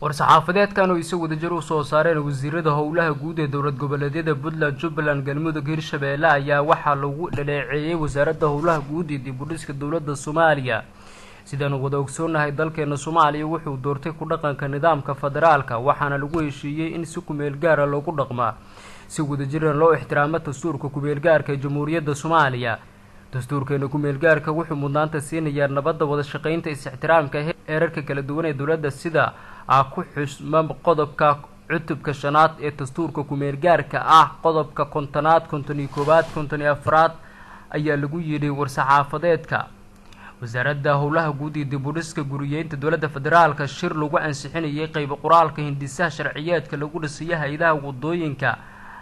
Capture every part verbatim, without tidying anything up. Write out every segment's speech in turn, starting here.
war-saxaafadeedkan oo isagu wadajir u soo saareen wasiirada howlaha guud ee dowlad goboleedyada Puntland, Jubbaland, Galmudug, Hirshabelle ayaa waxaa lagu dhaleeceeyay wasaaradda howlaha guud ee dib u dhiska dowladda Soomaaliya. sidaan wada ogsoonahay dalkeena Soomaaliya wuxuu doortay ku dhaqanka nidaamka federaalka waxaana lagu heshiiyay in si ku meel gaar ah loogu dhaqmo si wadajir ah loo ixtiraamo dastuurka ku meel gaarka ee Jamhuuriyadda Soomaaliya. dastuurkeena ku meel gaarka wuxuu mudnaanta siinayaa nabadda wada shaqaynta is ixtiraamka heerarka kala duwan ee dowladda sida ah ku xusma qodobka cutubka shanaad ee dastuurka ku meel gaarka ah qodobka kontonaad konton iyo koowaad konton iyo afraad ayaa lagu yiri war-saxaafadeedka. wasaaradda howlaha guud ee dib u dhiska guriyeynta dowladda federaalka shir lagu ansixinayay qayb qoraalka hindisaha sharciyeedka lagu dhisay hay'adaha wadooyinka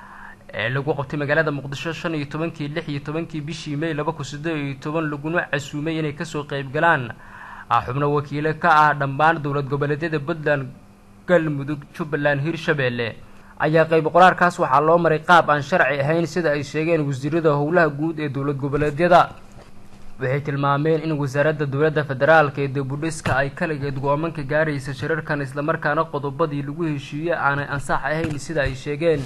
ee lagu qabtay magaalada Muqdisho shan iyo tobankii lix iyo tobankii bishii May laba kun siddeed iyo toban laguna casuumay inay ka soo qayb galaan xubno wakiilo ka ah dhammaan dowlad goboleedyada Puntland, Galmudug, Jubbaland, Hirshabelle. ayaa qayb qoraalkaas waxaa loo maray qaab aan sharci ahayn sida ay sheegeen wasiirada howlaha guud ee dowlad goboleedyada. waxay tilmaameen in wasaaradda dowladda federaalka ee dib u dhiska ay kaligeed go'aamanka gaaraysa shirarkan isla markaana qodobadii lagu heshiiyay aanay ansax ahayn sida ay sheegeen.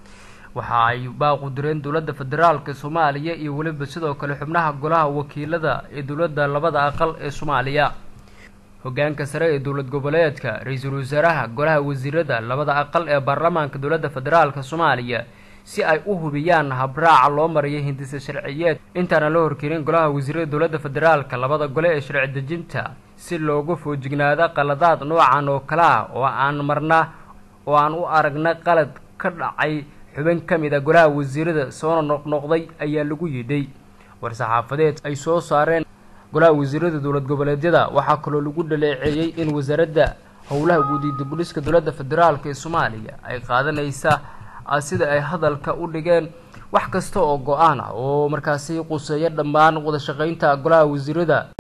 waxa ay baaqu direen dowladda federaalka Soomaaliya iyo waliba sidoo kale xubnaha golaha wakiilada ee dowladda labada aqal ee Soomaaliya. hoggaanka sare ee dowlad goboleedka, ra'iisul wasaaraha, golaha wasiirada labada aqal ee baarlamaanka dowladda federaalka Soomaaliya si ay u hubiyaan habraaca loo mariyay hindisa sharciyeed intaana la horkeenin golaha wasiirada dowladda federaalka labada gole ee sharci dejinta si looga foojignaado qaladaad noocan oo kala ah oo aan marna oo aan u aragna qalad ka dhacay xubin kamid ah golaha wasiirada soo noqnoqday ayaa lagu yidhi war-saxaafadeed ay soo saareen golaha wasiirada dowlad goboleedyada. waxaa kaloo lagu dhaleeceeyay in wasaaradda howlaha guud ee dib u dhiska dowladda federaalka ee Soomaaliya ay qaadanaysa sida ay hadalka u dhigeen wax kasta oo go'aan ah oo markaasi quseeya dhammaan wada shaqaynta golaha wasiirada